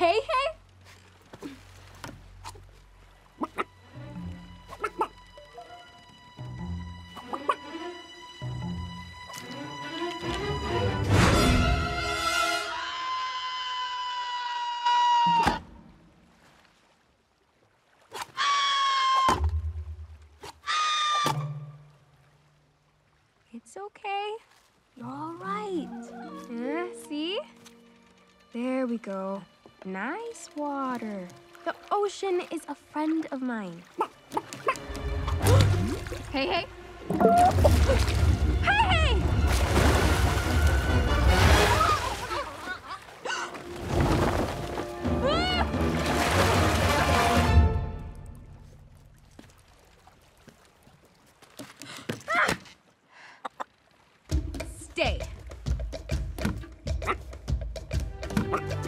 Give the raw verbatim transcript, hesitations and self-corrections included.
Hey, hey! It's okay. You're all right. Uh, see? There we go. Nice water. The ocean is a friend of mine. Hey, hey! Hey, hey! Stay.